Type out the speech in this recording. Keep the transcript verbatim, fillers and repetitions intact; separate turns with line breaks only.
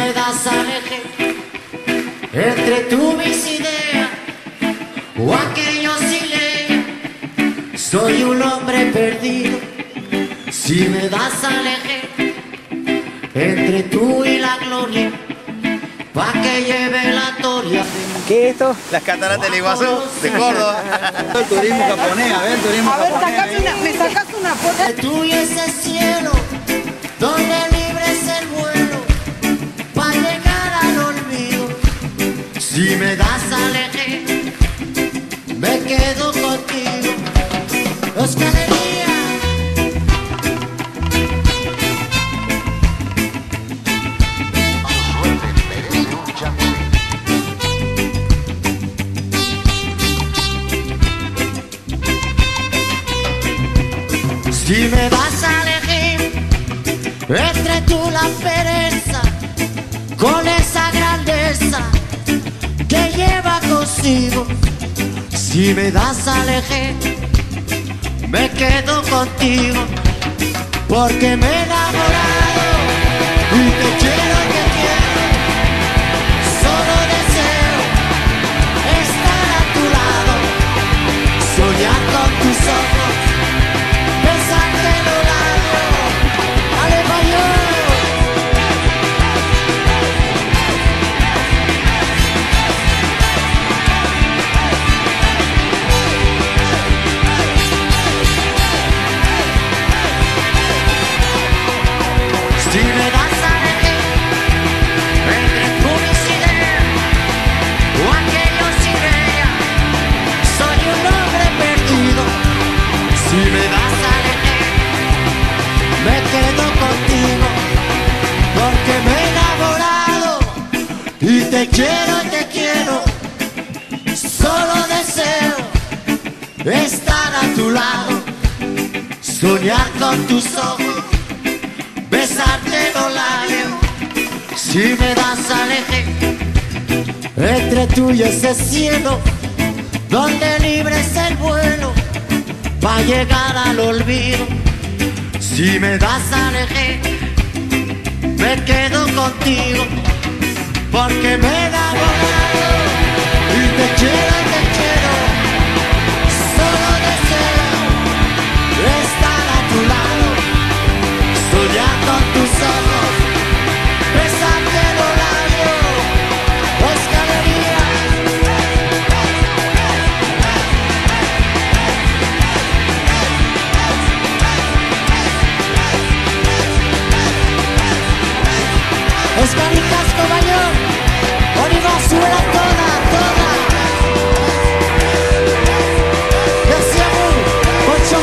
me das a elegir entre tú mis ideas o aquellos silencios, soy un hombre perdido. Si me das a elegir entre tú y la gloria, pa' que lleve la toria.
¿Qué es esto?
Las cataratas del Iguazú, de Córdoba.
El turismo japonés, a ver, el turismo
A ver,
japonés.
sacate una, me sacas una foto.
De tú y ese cielo, donde libre es el vuelo, pa' llegar al olvido. Si me das a elegir, me quedo contigo. Oscarería. Si me vas a elegir entre tú la pereza con esa grandeza que lleva consigo, si me das a elegir, me quedo contigo, porque me he enamorado y te quiero y te quiero. Solo deseo estar a tu lado, soñar con tus ojos, besarte los labios. ¡Ale, Mayo! Si me das a elegir entre tú mis ideas o aquellos ideas, soy un hombre perdido. Si me das a elegir, me quedo contigo, porque me he enamorado y te quiero y te quiero. Solo deseo estar a tu lado, soñar con tus ojos, besarte los labios. Si me das a elegir entre tú y ese cielo, donde libre es el vuelo, pa' llegar al olvido. Si me das a elegir, me quedo contigo, porque me he enamorado y te quiero y te quiero. Solo deseo estar a tu lado, soñar con tus ojos, besarte los labios. Oscarería. Oscar y Casco Mayor, Oliva Suela.